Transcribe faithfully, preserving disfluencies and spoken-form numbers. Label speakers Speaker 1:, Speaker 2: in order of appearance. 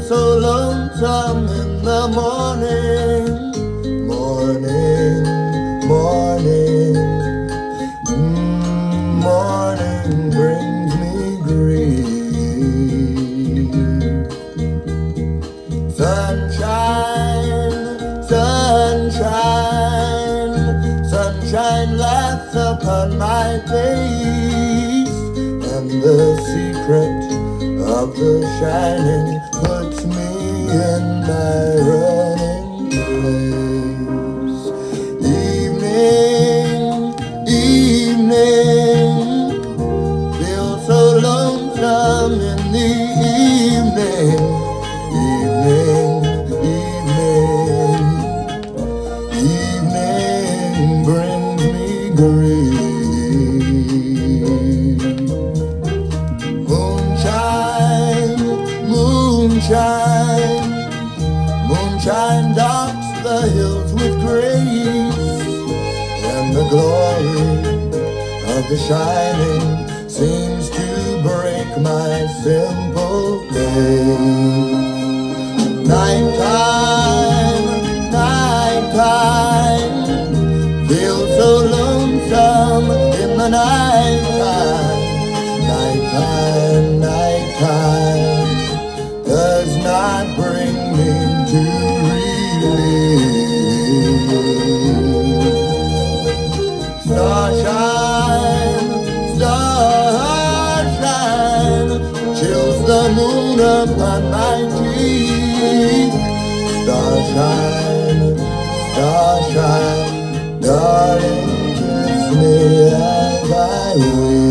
Speaker 1: so lonesome in the morning, morning, morning. Mm, morning brings me grief. Sunshine, sunshine, sunshine laughs upon my face, and the secret of the shining puts me in my running place. Evening, evening, feel so lonesome in the evening, evening, evening, evening brings me grief. Moonshine, moonshine docks the hills with grace, and the glory of the shining seems to break my simple faith. Nighttime, nighttime, feel so lonesome in the nighttime, nighttime, nighttime does not bring me to relief. Starshine, starshine, chills the moon upon my cheek. Starshine, starshine, darling, kiss me as I weep.